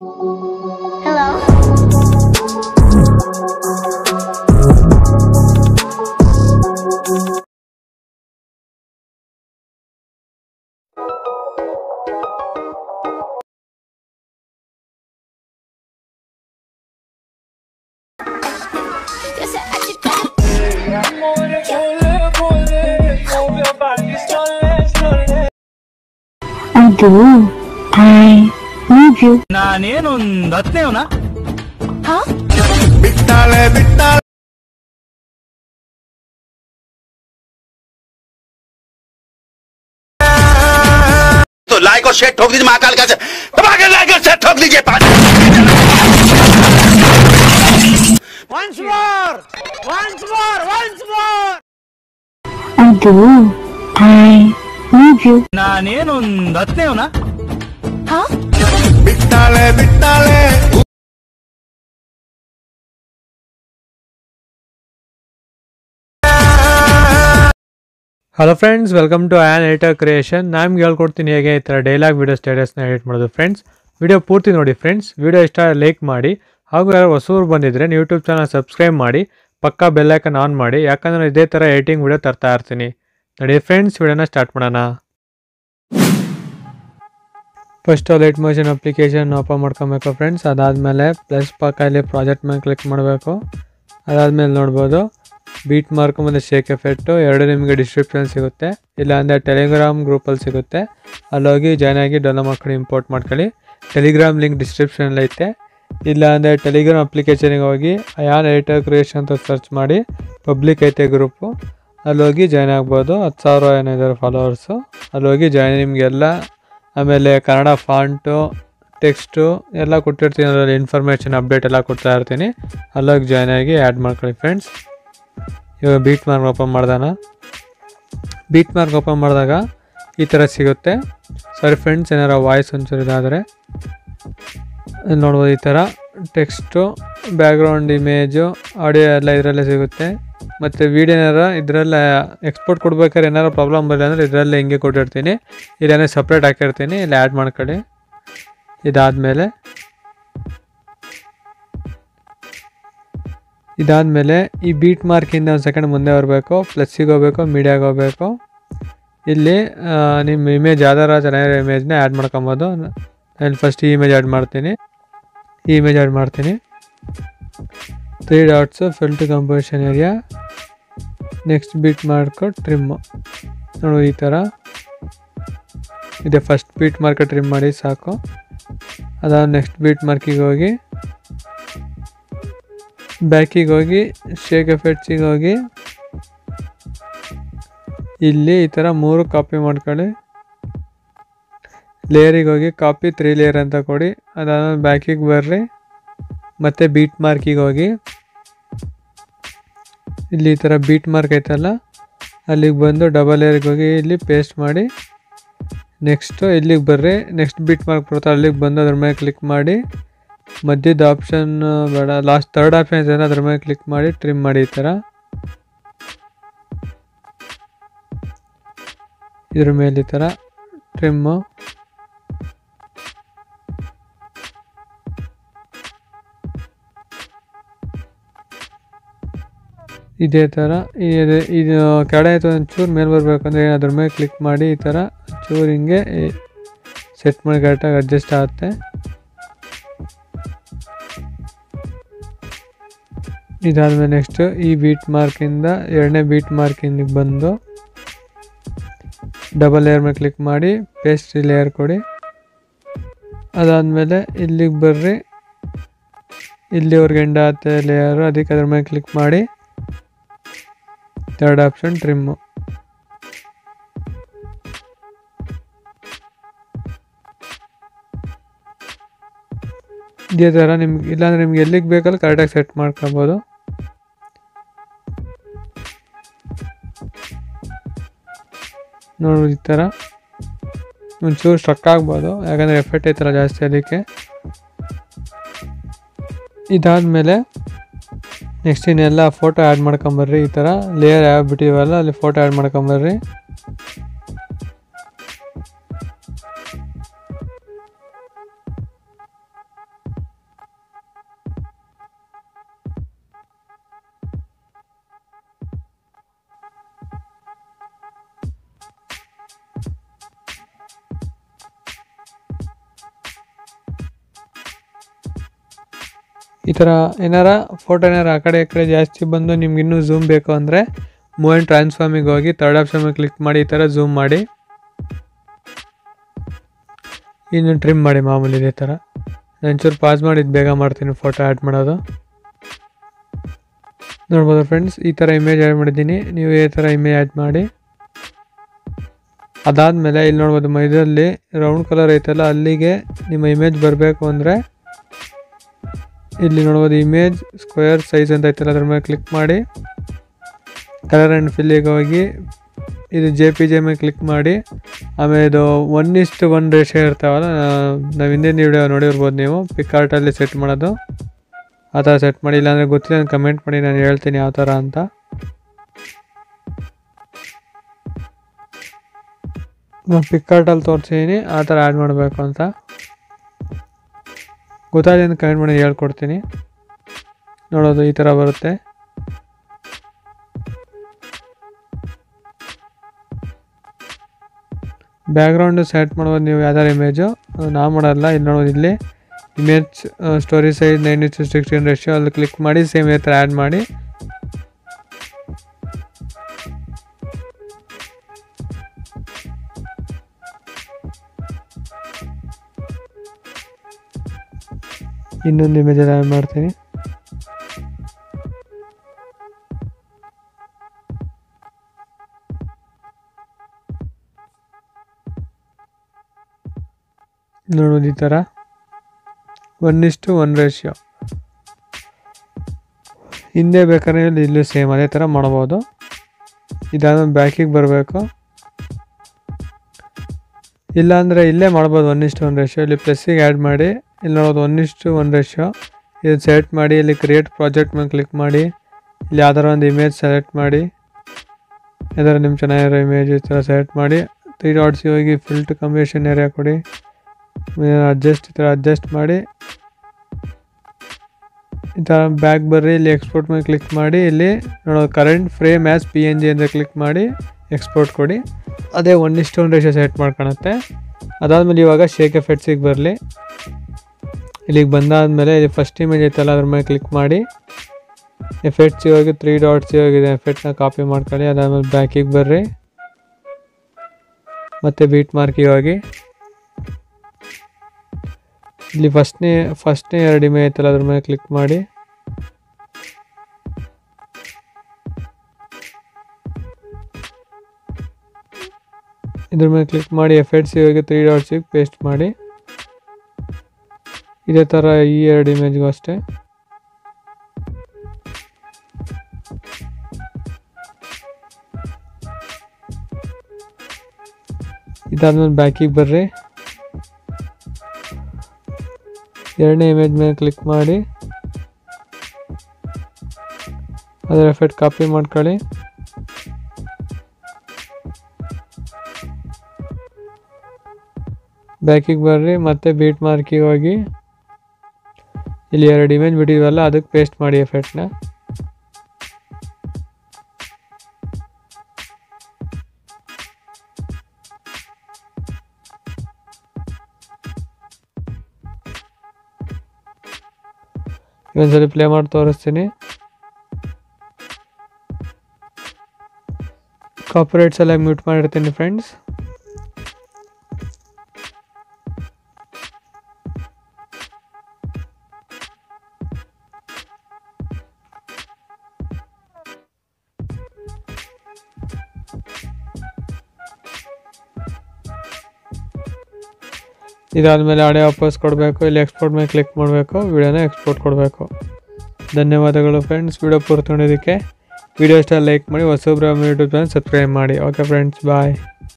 Hello. ಅದು I need you. ನಾನೇನೊಂದು ಹತ್ತನೇವನ Huh? बिट्टाले बिट्टाले तो लाइक और शेयर ठोक दीजिए महाकाल का दबा के लाइक और शेयर ठोक दीजिए once more ಅದು I need you. ನಾನೇನೊಂದು ಹತ್ತನೇವನ Huh? बिट्टाले बिट्टाले hello friends, welcome to an editor creation. ನಾನು ಹೇಳ್ಕೊಡ್ತೀನಿ ಹೇಗೆ ಈ ಥರ ಡೈಲಾಗ್ ವೀಡಿಯೋ ಸ್ಟೇಟಸ್ನ ಎಡಿಟ್ ಮಾಡೋದು. ಫ್ರೆಂಡ್ಸ್, ವಿಡಿಯೋ ಪೂರ್ತಿ ನೋಡಿ. ಫ್ರೆಂಡ್ಸ್, ವಿಡಿಯೋ ಇಷ್ಟ ಲೈಕ್ ಮಾಡಿ. ಹಾಗೂ ಯಾರು ಹೊಸೂರು ಬಂದಿದ್ದರೆ ಯೂಟ್ಯೂಬ್ ಚಾನಲ್ ಸಬ್ಸ್ಕ್ರೈಬ್ ಮಾಡಿ, ಪಕ್ಕಾ ಬೆಲ್ಲೈಕನ್ ಆನ್ ಮಾಡಿ, ಯಾಕಂದರೆ ಇದೇ ಥರ ಎಡಿಟಿಂಗ್ ವಿಡಿಯೋ ತರ್ತಾ ಇರ್ತೀನಿ. ನೋಡಿ ಫ್ರೆಂಡ್ಸ್, ವಿಡಿಯೋನ ಸ್ಟಾರ್ಟ್ ಮಾಡೋಣ. First light motion application open ಮಾಡ್ಕೊಬೇಕು ಫ್ರೆಂಡ್ಸ್. ಅದಾದಮೇಲೆ ಪ್ಲಸ್ ಪಕ್ಕದಲ್ಲಿ ಪ್ರಾಜೆಕ್ಟ್ ಮೇಲೆ ಕ್ಲಿಕ್ ಮಾಡಬೇಕು. ಅದಾದಮೇಲೆ ನೋಡ್ಬೋದು ಬೀಟ್ ಮಾರ್ಕ್ ಮತ್ತು ಶೇಕ್ ಎಫೆಕ್ಟು ಎರಡು ನಿಮಗೆ ಡಿಸ್ಕ್ರಿಪ್ಷನ್ ಸಿಗುತ್ತೆ, ಇಲ್ಲಾಂದರೆ ಟೆಲಿಗ್ರಾಮ್ ಗ್ರೂಪಲ್ಲಿ ಸಿಗುತ್ತೆ. ಅಲ್ಲೋಗಿ ಜಾಯ್ನ್ ಆಗಿ ಡೌನ್ಲೋಡ್ ಮಾಡ್ಕೊಂಡು ಇಂಪೋರ್ಟ್ ಮಾಡ್ಕೊಳ್ಳಿ. ಟೆಲಿಗ್ರಾಮ್ ಲಿಂಕ್ ಡಿಸ್ಕ್ರಿಪ್ಷನಲ್ಲಿ ಐತೆ. ಇಲ್ಲಾಂದರೆ ಟೆಲಿಗ್ರಾಮ್ ಅಪ್ಲಿಕೇಶನಿಗೆ ಹೋಗಿ ಆ್ಯನ್ ಎಡಿಟರ್ ಕ್ರಿಯೇಷನ್ ಅಂತ ಸರ್ಚ್ ಮಾಡಿ, ಪಬ್ಲಿಕ್ ಐತೆ ಗ್ರೂಪು, ಅಲ್ಲೋಗಿ ಜಾಯ್ನ್ ಆಗ್ಬೋದು. 10,000 ಏನಿದ್ದಾರೆ ಫಾಲೋವರ್ಸು. ಅಲ್ಲೋಗಿ ಜಾಯ್ನ್ ನಿಮಗೆಲ್ಲ ಆಮೇಲೆ ಕನ್ನಡ ಫಾಂಟು ಟೆಕ್ಸ್ಟು ಎಲ್ಲ ಕೊಟ್ಟಿರ್ತೀನಿ. ಅದರಲ್ಲಿ ಇನ್ಫಾರ್ಮೇಷನ್ ಅಪ್ಡೇಟ್ ಎಲ್ಲ ಕೊಡ್ತಾ ಇರ್ತೀನಿ. ಅಲ್ಲೋಗಿ ಜಾಯ್ನ್ ಆಗಿ ಆ್ಯಡ್ ಮಾಡ್ಕೊಳ್ಳಿ ಫ್ರೆಂಡ್ಸ್. ಇವಾಗ ಬೀಟ್ ಮಾರ್ಕ್ ಓಪನ್ ಮಾಡಿದಾಗ ಈ ಥರ ಸಿಗುತ್ತೆ. ಸಾರಿ ಫ್ರೆಂಡ್ಸ್, ಏನಾರ ವಾಯ್ಸ್ ಒಂಚೂರು ಇದಾದರೆ ನೋಡ್ಬೋದು. ಈ ಥರ ಟೆಕ್ಸ್ಟು, ಬ್ಯಾಕ್ಗ್ರೌಂಡ್ ಇಮೇಜು, ಆಡಿಯೋ ಎಲ್ಲ ಇದರಲ್ಲೇ ಸಿಗುತ್ತೆ. ಮತ್ತು ವೀಡಿಯೋ ಏನಾರ ಇದರಲ್ಲೇ ಎಕ್ಸ್ಪೋರ್ಟ್ ಕೊಡ್ಬೇಕಾದ್ರೆ ಏನಾರು ಪ್ರಾಬ್ಲಮ್ ಬರಲಿಲ್ಲ ಅಂದರೆ ಇದರಲ್ಲೇ ಹಿಂಗೆ ಕೊಟ್ಟಿರ್ತೀನಿ. ಇಲ್ಲೇನೇ ಸಪ್ರೇಟ್ ಹಾಕಿರ್ತೀನಿ, ಇಲ್ಲಿ ಆ್ಯಡ್ ಮಾಡ್ಕೊಳ್ಳಿ. ಇದಾದಮೇಲೆ ಈ ಬೀಟ್ ಮಾರ್ಕಿಂದ ಒಂದು ಸೆಕೆಂಡ್ ಮುಂದೆ ಬರಬೇಕು. ಪ್ಲಸ್ಸಿಗೆ ಹೋಗಬೇಕು, ಮೀಡಿಯಾಗೆ ಹೋಗಬೇಕು. ಇಲ್ಲಿ ನಿಮ್ಮ ಇಮೇಜ್ ಯಾವ್ದಾರ ಚೆನ್ನಾಗಿರೋ ಇಮೇಜ್ನ ಆ್ಯಡ್ ಮಾಡ್ಕೊಬೋದು. ನಾನು ಫಸ್ಟ್ ಈ ಇಮೇಜ್ ಆ್ಯಡ್ ಮಾಡ್ತೀನಿ. 3 dots, fill to composition area, next beat mark trim. ನೋಡು ಈ ಥರ ಇದೆ. ಫಸ್ಟ್ ಬೀಟ್ ಮಾರ್ಕ್ ಟ್ರಿಮ್ ಮಾಡಿ ಸಾಕು. ಅದಾದ ನೆಕ್ಸ್ಟ್ ಬೀಟ್ ಮಾರ್ಕಿಗೆ ಹೋಗಿ, ಬ್ಯಾಕಿಗೆ ಹೋಗಿ, ಶೇಕ್ ಎಫೆಕ್ಟ್ಸಿಗೆ ಹೋಗಿ, ಇಲ್ಲಿ ಈ ಥರ 3 ಕಾಪಿ ಮಾಡ್ಕೊಳ್ಳಿ. ಲೇಯರಿಗೆ ಹೋಗಿ ಕಾಪಿ 3 ಲೇಯರ್ ಅಂತ ಕೊಡಿ. ಅದಾದ್ಮೇಲೆ ಬ್ಯಾಕಿಗೆ ಬರ್ರಿ, ಮತ್ತು ಬೀಟ್ ಮಾರ್ಕಿಗೆ ಹೋಗಿ, ಇಲ್ಲಿ ಈ ಥರ ಬೀಟ್ ಮಾರ್ಕ್ ಐತಲ್ಲ ಅಲ್ಲಿಗೆ ಬಂದು ಡಬಲ್ ಲೇಯರ್ಗೆ ಹೋಗಿ ಇಲ್ಲಿ ಪೇಸ್ಟ್ ಮಾಡಿ. ನೆಕ್ಸ್ಟು ಇಲ್ಲಿಗೆ ಬರ್ರಿ, ನೆಕ್ಸ್ಟ್ ಬೀಟ್ ಮಾರ್ಕ್ ಬರುತ್ತೆ ಅಲ್ಲಿಗೆ ಬಂದು ಅದ್ರ ಮೇಲೆ ಕ್ಲಿಕ್ ಮಾಡಿ. ಮಧ್ಯದ ಆಪ್ಷನ್ ಬೇಡ, ಲಾಸ್ಟ್ ಥರ್ಡ್ ಆಪ್ಷನ್ ಇದೆ ಅದ್ರ ಮೇಲೆ ಕ್ಲಿಕ್ ಮಾಡಿ ಟ್ರಿಮ್ ಮಾಡಿ. ಈ ಥರ ಇದ್ರ ಮೇಲೆ ಈ ಥರ ಟ್ರಿಮ್ಮು. ಇದೇ ಥರ ಇದು ಕೆಳಗೆ ಆಯಿತು. ಒಂಚೂರು ಮೇಲೆ ಬರಬೇಕಂದ್ರೆ ಅದ್ರ ಮೇಲೆ ಕ್ಲಿಕ್ ಮಾಡಿ ಈ ಥರ ಚೂರು ಹಿಂಗೆ ಸೆಟ್ ಮಾಡಿ ಕರೆಕ್ಟಾಗಿ ಅಡ್ಜಸ್ಟ್ ಆಗುತ್ತೆ. ಇದಾದಮೇಲೆ ನೆಕ್ಸ್ಟು ಈ ಬೀಟ್ ಮಾರ್ಕಿಂದ ಎರಡನೇ ಬೀಟ್ ಮಾರ್ಕಿಂದ ಬಂದು ಡಬಲ್ ಲೇಯರ್ ಮೇಲೆ ಕ್ಲಿಕ್ ಮಾಡಿ ಪೇಸ್ಟ್ ಲೇಯರ್ ಕೊಡಿ. ಅದಾದಮೇಲೆ ಇಲ್ಲಿಗೆ ಬರ್ರಿ, ಇಲ್ಲಿವರೆಗೆ ಎಂಡ್ ಆಗುತ್ತೆ ಲೇಯರು, ಅದಕ್ಕೆ ಅದ್ರ ಮೇಲೆ ಕ್ಲಿಕ್ ಮಾಡಿ ಥರ್ಡ್ ಆಪ್ಷನ್ ಟ್ರಿಮ್ಮು. ಇದೇ ಥರ ನಿಮ್ಗೆ ಇಲ್ಲಾಂದರೆ ನಿಮ್ಗೆ ಎಲ್ಲಿಗೆ ಬೇಕಲ್ಲ ಕರೆಕ್ಟಾಗಿ ಸೆಟ್ ಮಾಡ್ಕೊಬೋದು. ನೋಡ್ಬೋದು ಈ ಥರ ಒಂಚೂರು ಸ್ಟ್ರಕ್ ಆಗ್ಬೋದು, ಯಾಕಂದರೆ ಎಫೆಕ್ಟ್ ಐತಲ್ಲ ಜಾಸ್ತಿ ಅದಕ್ಕೆ. ಇದಾದಮೇಲೆ ನೆಕ್ಸ್ಟ್ ಇನ್ನೆಲ್ಲ ಫೋಟೋ ಆ್ಯಡ್ ಮಾಡ್ಕೊಂಬರ್ರಿ. ಈ ಥರ ಲೇಯರ್ ಯಾವ ಬಿಟ್ಟಿವಲ್ಲ ಅಲ್ಲಿ ಫೋಟೋ ಆ್ಯಡ್ ಮಾಡ್ಕೊಂಬರ್ರಿ. ಈ ಥರ ಏನಾರ ಫೋಟೋ ಏನಾರು ಆ ಕಡೆ ಜಾಸ್ತಿ ಬಂದು ನಿಮ್ಗೆ ಇನ್ನೂ ಝೂಮ್ ಬೇಕು ಅಂದರೆ ಮೂವ್ ಆ್ಯಂಡ್ ಟ್ರಾನ್ಸ್ಫಾರ್ಮಿಗೆ ಹೋಗಿ ಥರ್ಡ್ ಆಪ್ಷನ್ ಮೇಲೆ ಕ್ಲಿಕ್ ಮಾಡಿ ಈ ಥರ ಝೂಮ್ ಮಾಡಿ ಇನ್ನು ಟ್ರಿಮ್ ಮಾಡಿ ಮಾಮೂಲಿ ಇದೇ ಥರ. ಒಂಚೂರು ಪಾಸ್ ಮಾಡಿದ್ದು ಬೇಗ ಮಾಡ್ತೀನಿ ಫೋಟೋ ಆ್ಯಡ್ ಮಾಡೋದು. ನೋಡ್ಬೋದು ಫ್ರೆಂಡ್ಸ್, ಈ ಥರ ಇಮೇಜ್ ಆ್ಯಡ್ ಮಾಡಿದ್ದೀನಿ. ನೀವು ಈ ಥರ ಇಮೇಜ್ ಆ್ಯಡ್ ಮಾಡಿ. ಅದಾದಮೇಲೆ ಇಲ್ಲಿ ನೋಡ್ಬೋದು ಮೈದಲ್ಲಿ ರೌಂಡ್ ಕಲರ್ ಐತಲ್ಲ ಅಲ್ಲಿಗೆ ನಿಮ್ಮ ಇಮೇಜ್ ಬರಬೇಕು ಅಂದರೆ ಇಲ್ಲಿ ನೋಡ್ಬೋದು ಇಮೇಜ್ ಸ್ಕ್ವೇರ್ ಸೈಜ್ ಅಂತ ಐತಲ್ಲ ಅದ್ರ ಮೇಲೆ ಕ್ಲಿಕ್ ಮಾಡಿ ಕಲರ್ ಆ್ಯಂಡ್ ಫಿಲ್ಲಿಗೆ ಹೋಗಿ ಇದು JPG ಮೇಲೆ ಕ್ಲಿಕ್ ಮಾಡಿ ಆಮೇಲೆ ಇದು 1:1 ರೇಷಿಯೋ ಇರ್ತಾವಲ್ಲ, ನಾವು ಹಿಂದಿನ ವಿಡಿಯೋ ನೋಡಿರ್ಬೋದು ನೀವು ಪಿಕ್ಆರ್ಟಲ್ಲಿ ಸೆಟ್ ಮಾಡೋದು. ಆ ಥರ ಸೆಟ್ ಮಾಡಿ. ಇಲ್ಲಾಂದರೆ ಗೊತ್ತಿಲ್ಲ ನಾನು ಕಮೆಂಟ್ ಮಾಡಿ, ನಾನು ಹೇಳ್ತೀನಿ ಯಾವ ಥರ ಅಂತ. ನಾನು ಪಿಕ್ಆರ್ಟಲ್ಲಿ ತೋರಿಸಿದ್ದೀನಿ ಆ ಥರ ಆ್ಯಡ್ ಮಾಡಬೇಕು ಅಂತ. ಗೊತ್ತಾಗಿದೆ ಅಂತ ಕಮೆಂಟ್ ಮಾಡಿ ಹೇಳ್ಕೊಡ್ತೀನಿ. ನೋಡೋದು ಈ ಥರ ಬರುತ್ತೆ. ಬ್ಯಾಕ್ಗ್ರೌಂಡು ಸೆಟ್ ಮಾಡ್ಬೋದು ನೀವು ಯಾವ್ದಾರು ಇಮೇಜು, ನಾವು ಮಾಡೋಲ್ಲ. ಇಲ್ಲಿ ನೋಡೋದು ಇಲ್ಲಿ ಇಮೇಜ್ ಸ್ಟೋರಿ ಸೈಜ್ 9:16 ರೇಷಿಯೋ ಅಲ್ಲಿ ಕ್ಲಿಕ್ ಮಾಡಿ ಸೇಮ್ ಈ ಥರ ಆ್ಯಡ್ ಮಾಡಿ. ಇನ್ನೊಂದು ಇಮೇಜಲ್ಲಿ ಆ್ಯಡ್ ಮಾಡ್ತೀನಿ. ನೋಡೋದು ಈ ಥರ 1:1 ರೇಷಿಯೋ. ಹಿಂದೆ ಬೇಕಾದ್ರೆ ಇಲ್ಲೂ ಸೇಮ್ ಅದೇ ಥರ ಮಾಡ್ಬೋದು. ಇದಾದ್ಮೇಲೆ ಬ್ಯಾಕಿಗೆ ಬರಬೇಕು. ಇಲ್ಲಾಂದರೆ ಇಲ್ಲೇ ಮಾಡ್ಬೋದು 1:1 ರೇಷಿಯೋ. ಇಲ್ಲಿ ಪ್ಲಸ್ಸಿಗೆ ಆ್ಯಡ್ ಮಾಡಿ ಇಲ್ಲಿ ನೋಡೋದು 1:1 ರೇಷಿಯೋ. ಇದು ಸೆಲೆಕ್ಟ್ ಮಾಡಿ ಇಲ್ಲಿ ಕ್ರಿಯೇಟ್ ಪ್ರಾಜೆಕ್ಟ್ ಮೇಲೆ ಕ್ಲಿಕ್ ಮಾಡಿ ಇಲ್ಲಿ ಯಾವ್ದಾರ ಒಂದು ಇಮೇಜ್ ಸೆಲೆಕ್ಟ್ ಮಾಡಿ, ಯಾವ್ದಾರು ನಿಮ್ಮ ಚೆನ್ನಾಗಿರೋ ಇಮೇಜ್ ಈ ಥರ ಸೆಲೆಕ್ಟ್ ಮಾಡಿ 3 ಡಾಟ್ಸ್ಗೆ ಹೋಗಿ ಫಿಲ್ ಟು ಕಂಬಿನೇಷನ್ ಏರಿಯಾ ಕೊಡಿ. ಅಡ್ಜಸ್ಟ್ ಈ ಥರ ಅಡ್ಜಸ್ಟ್ ಮಾಡಿ ಈ ಥರ ಬ್ಯಾಕ್ ಬರ್ರಿ. ಇಲ್ಲಿ ಎಕ್ಸ್ಪೋರ್ಟ್ ಮೇಲೆ ಕ್ಲಿಕ್ ಮಾಡಿ ಇಲ್ಲಿ ನೋಡೋದು ಕರೆಂಟ್ ಫ್ರೇಮ್ ಆ್ಯಸ್ PNG ಅಂತ ಕ್ಲಿಕ್ ಮಾಡಿ ಎಕ್ಸ್ಪೋರ್ಟ್ ಕೊಡಿ. ಅದೇ 1:1 ರೇಷಿಯೋ ಸೆಟ್ ಮಾಡ್ಕೊಳುತ್ತೆ. ಅದಾದಮೇಲೆ ಇವಾಗ ಶೇಕ್ ಎಫೆಕ್ಟ್ಸಿಗೆ ಬರಲಿ. ಇಲ್ಲಿಗೆ ಬಂದಾದಮೇಲೆ ಇಲ್ಲಿ ಫಸ್ಟ್ ಇಮೇಜ್ ಐತಲ್ಲ ಅದ್ರ ಮೇಲೆ ಕ್ಲಿಕ್ ಮಾಡಿ ಎಫೆಕ್ಟ್ಸಿಗೆ ಹೋಗಿ 3 ಡಾಟ್ಸಿಗೆ ಹೋಗಿದೆ ಎಫೆಕ್ಟ್ನ ಕಾಪಿ ಮಾಡ್ಕೊಳ್ಳಿ. ಅದಾದಮೇಲೆ ಬ್ಯಾಕಿಗೆ ಬರ್ರಿ, ಮತ್ತು ಬೀಟ್ ಮಾರ್ಕಿಗೆ ಹೋಗಿ ಇಲ್ಲಿ ಫಸ್ಟ್ನೇ 2 ಇಮೇಜ್ ಐತಲ್ಲ ಅದ್ರ ಮೇಲೆ ಕ್ಲಿಕ್ ಮಾಡಿ ಇದ್ರ ಮೇಲೆ ಕ್ಲಿಕ್ ಮಾಡಿ ಎಫೆಕ್ಟ್ಸಿಗೆ ಹೋಗಿ 3 ಡಾಟ್ಸಿಗೆ ಪೇಸ್ಟ್ ಮಾಡಿ. ಇದೇ ಥರ ಈ 2 ಇಮೇಜ್ಗೂ ಅಷ್ಟೇ. ಇದಾದ್ಮೇಲೆ ಬ್ಯಾಕಿಗೆ ಬರ್ರಿ, 2ನೇ ಇಮೇಜ್ ಮೇಲೆ ಕ್ಲಿಕ್ ಮಾಡಿ ಅದರ ಎಫೆಕ್ಟ್ ಕಾಪಿ ಮಾಡ್ಕೊಳ್ಳಿ. ಬ್ಯಾಕಿಗೆ ಬರ್ರಿ, ಮತ್ತೆ ಬೀಟ್ ಮಾರ್ಕಿಗೆ ಹೋಗಿ ಇಲ್ಲಿ 2 ಇಮೇಜ್ ಬಿಟ್ಟಿದ್ವಲ್ಲ ಅದಕ್ಕೆ ಪೇಸ್ಟ್ ಮಾಡಿ ಎಫೆಕ್ಟ್ನ. ಇನ್ನೊಂದ್ಸಲಿ ಪ್ಲೇ ಮಾಡಿ ತೋರಿಸ್ತೀನಿ. ಕಾಪಿರೈಟ್ಸ್ ಎಲ್ಲ ಮ್ಯೂಟ್ ಮಾಡಿರ್ತೀನಿ ಫ್ರೆಂಡ್ಸ್. ಇದಾದಮೇಲೆ ಆಡಿಯೋ ವಾಪಸ್ ಕೊಡಬೇಕು. ಇಲ್ಲಿ ಎಕ್ಸ್ಪೋರ್ಟ್ ಮೇಲೆ ಕ್ಲಿಕ್ ಮಾಡಬೇಕು, ವಿಡಿಯೋನ ಎಕ್ಸ್ಪೋರ್ಟ್ ಕೊಡಬೇಕು. ಧನ್ಯವಾದಗಳು ಫ್ರೆಂಡ್ಸ್ ವಿಡಿಯೋ ಪೂರ್ತಿ ನೋಡೋದಕ್ಕೆ. ವಿಡಿಯೋ ಇಷ್ಟ ಲೈಕ್ ಮಾಡಿ, ಹೊಸಬ್ರು ಯೂಟ್ಯೂಬ್ ಚಾನಲ್ ಸಬ್ಸ್ಕ್ರೈಬ್ ಮಾಡಿ. ಓಕೆ ಫ್ರೆಂಡ್ಸ್, ಬಾಯ್.